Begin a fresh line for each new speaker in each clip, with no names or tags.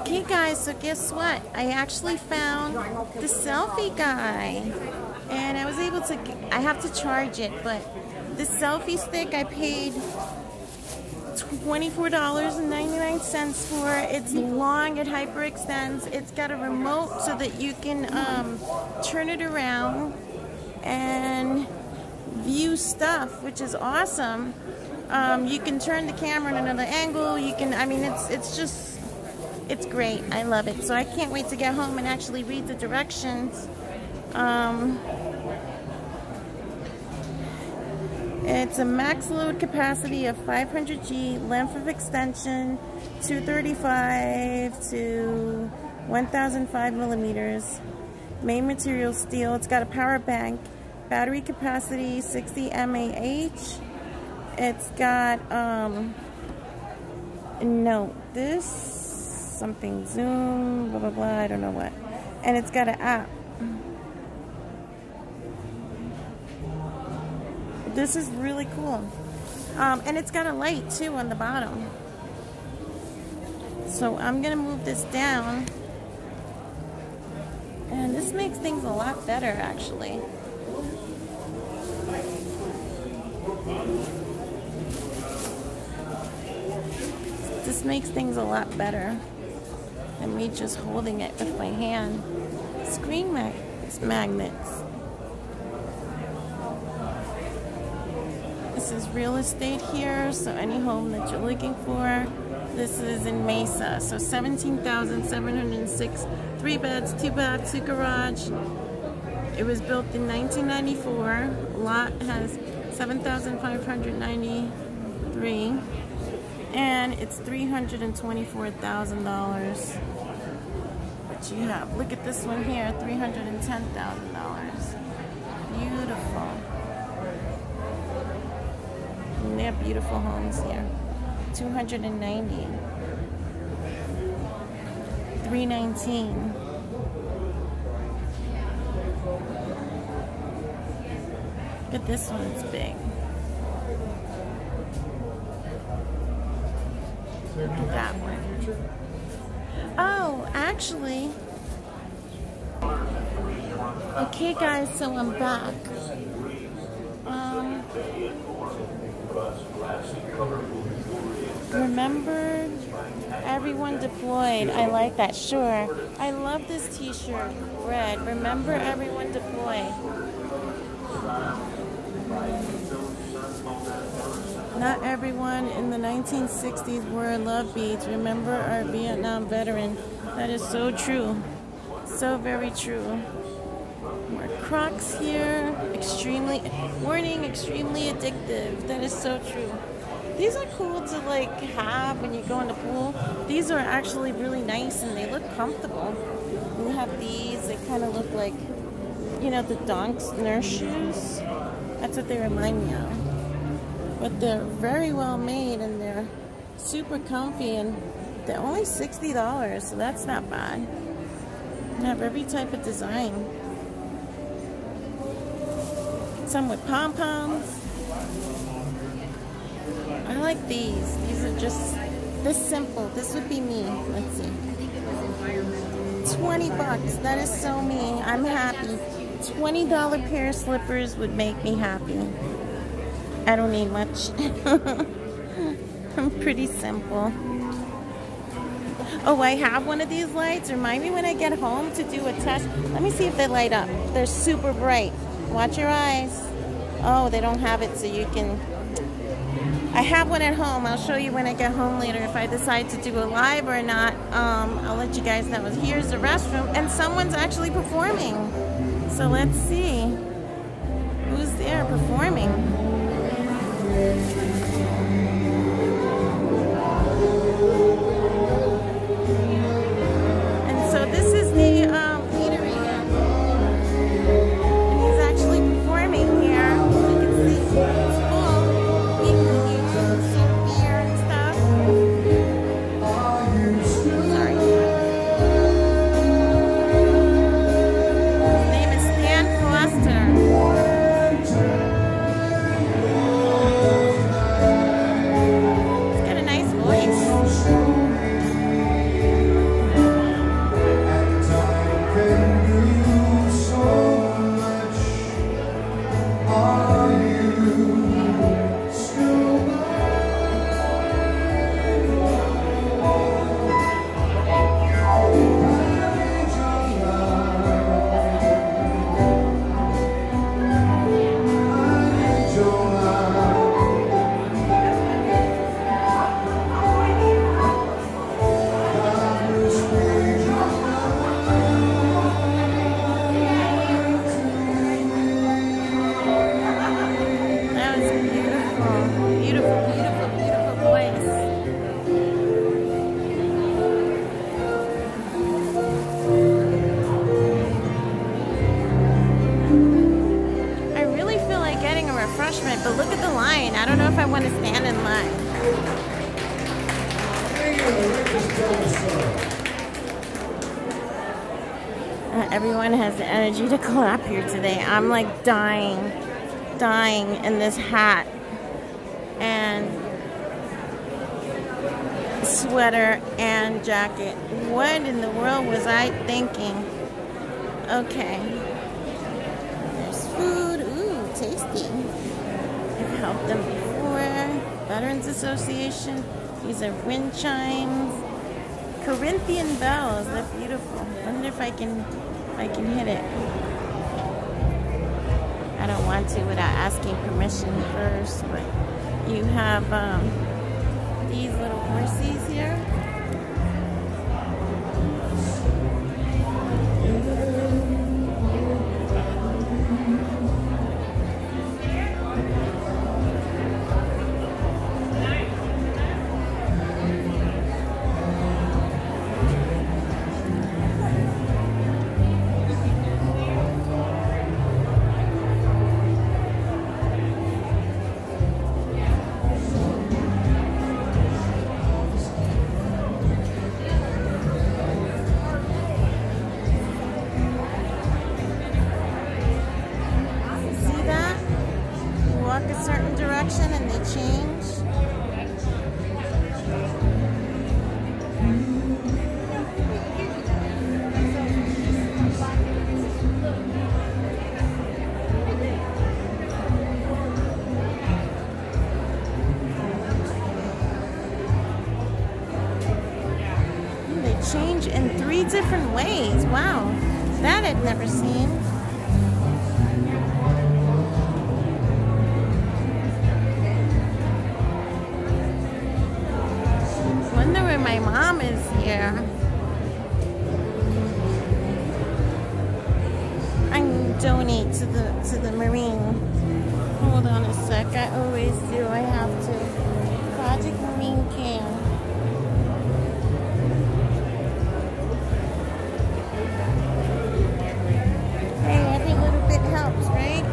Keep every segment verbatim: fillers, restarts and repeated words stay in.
Okay guys, so guess what? I actually found the selfie guy. And I was able to, I have to charge it, but the selfie stick I paid twenty-four ninety-nine for. It's long, it hyperextends. It's got a remote so that you can um, turn it around and view stuff, which is awesome. Um, you can turn the camera in another angle. You can, I mean, it's it's just, it's great. I love it. So I can't wait to get home and actually read the directions. Um, it's a max load capacity of five hundred G, length of extension two thirty-five to one thousand five millimeters. Main material steel. It's got a power bank. Battery capacity sixty milliamp hours. It's got um no this something zoom blah blah blah, I don't know what, and it's got an app. This is really cool. Um, and it's got a light too on the bottom. So I'm gonna move this down, and this makes things a lot better actually. This makes things a lot better than me just holding it with my hand. Screen mag magnets. This is real estate here, so any home that you're looking for. This is in Mesa, so seventeen thousand seven hundred six, three beds, two baths, two garage. It was built in nineteen ninety-four. Lot has seven thousand five hundred ninety-three, and it's three hundred twenty-four thousand dollars. But you have, look at this one here, three hundred ten thousand dollars. Beautiful. And they're beautiful homes here. two hundred ninety. three nineteen. Look at this one, it's big. Look at that one. Oh, actually. Okay guys, so I'm back. Um, remember everyone deployed. I like that, sure. I love this t-shirt, red. Remember everyone deployed. Not everyone in the nineteen sixties wore love beads. Remember our Vietnam veteran. That is so true. So very true. More Crocs here. Extremely, warning, extremely addictive. That is so true. These are cool to like have when you go in the pool. These are actually really nice and they look comfortable. We have these, they kind of look like, you know, the Donks nurse shoes. That's what they remind me of. But they're very well made and they're super comfy, and they're only sixty dollars, so that's not bad. They have every type of design. Some with pom-poms. I like these. These are just this simple. This would be me. Let's see. twenty bucks. That is so me. I'm happy. twenty dollar pair of slippers would make me happy. I don't need much. I'm pretty simple. Oh, I have one of these lights. Remind me when I get home to do a test. Let me see if they light up. They're super bright. Watch your eyes. Oh, they don't have it so you can... I have one at home. I'll show you when I get home later if I decide to do a live or not. Um, I'll let you guys know. Here's the restroom, and someone's actually performing. So let's see who's there performing. And so this is the um, eatery. And he's actually performing here. You can see it's full. People here some beer and stuff. Sorry. His name is Stan Foster. Everyone has the energy to clap here today. I'm like dying, dying in this hat and sweater and jacket. What in the world was I thinking? Okay. There's food. Ooh, tasty. I've helped them before. Veterans Association. These are wind chimes. Corinthian bells. They're beautiful. I wonder if I can, if I can hit it. I don't want to without asking permission first, but you have um, these little horsies here. A certain direction and they change. They change in three different ways. Wow, that I've never seen. My mom is here. I can donate to the to the Marine. Hold on a sec. I always do. I have to. Project Marine Can. Hey, every little bit helps, right?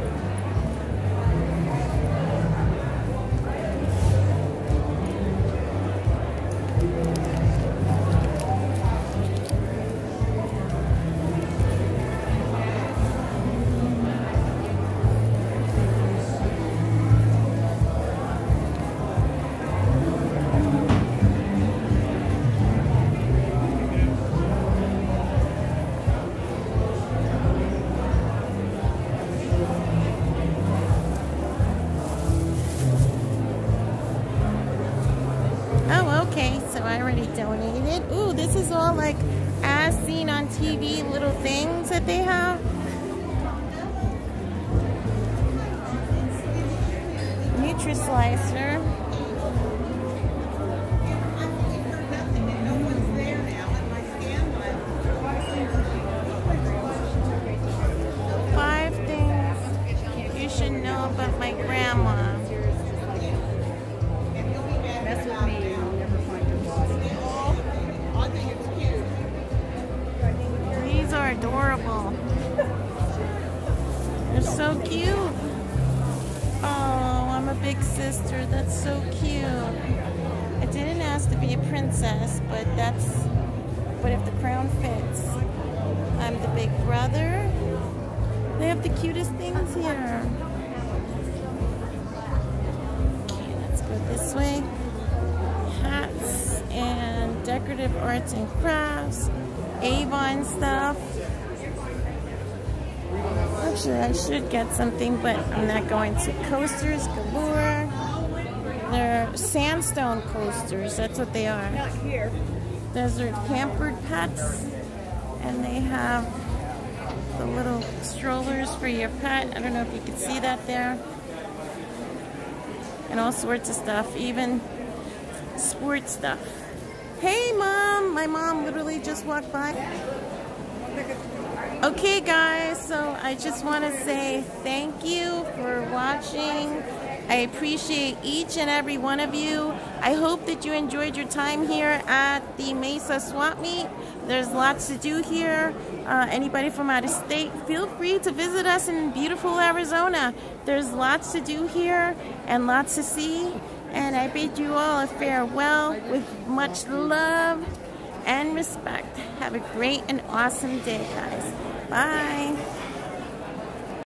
Okay, so I already donated. Ooh, this is all like as seen on T V little things that they have. Nutri-Slicer. Five things you should know about my grandma.
Mess with me.
These are adorable. They're so cute. Oh, I'm a big sister. That's so cute. I didn't ask to be a princess, but that's, but if the crown fits. I'm the big brother. They have the cutest things here. Okay, let's go this way. Hats and decorative arts and crafts. Avon stuff. Actually, I should get something, but I'm not going to. Coasters galore. They're sandstone coasters. That's what they are.
Not here.
Those are pampered pets. And they have the little strollers for your pet. I don't know if you can see that there. And all sorts of stuff. Even sports stuff. Hey, Mom! My mom literally just walked by. Okay, guys, so I just want to say thank you for watching. I appreciate each and every one of you. I hope that you enjoyed your time here at the Mesa Swap Meet. There's lots to do here. Uh, anybody from out of state, feel free to visit us in beautiful Arizona. There's lots to do here and lots to see. And I bid you all a farewell with much love and respect. Have a great and awesome day, guys. Bye.